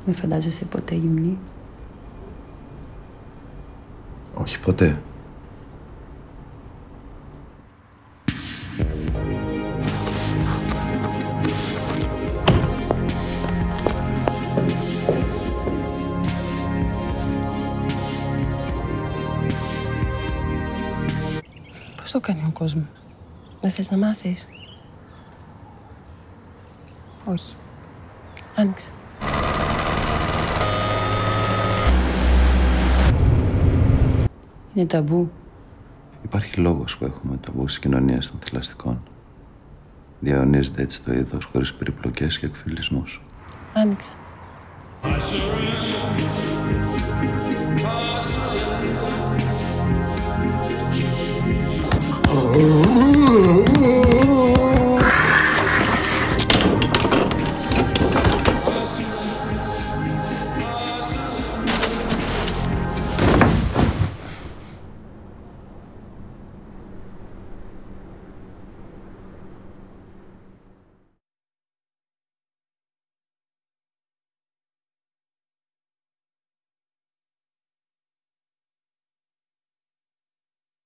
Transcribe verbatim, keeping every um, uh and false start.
Με φαντάζεσαι ποτέ γυμνή? Όχι ποτέ. Πώς το κάνει ο κόσμος? Δεν θες να μάθεις? Όχι. Άνοιξε. Είναι ταμπού. Υπάρχει λόγος που έχουμε ταμπού στις κοινωνίες των θηλαστικών. Διαωνίζεται έτσι το είδος χωρίς περιπλοκές και εκφυλισμούς. Άνοιξε. Oh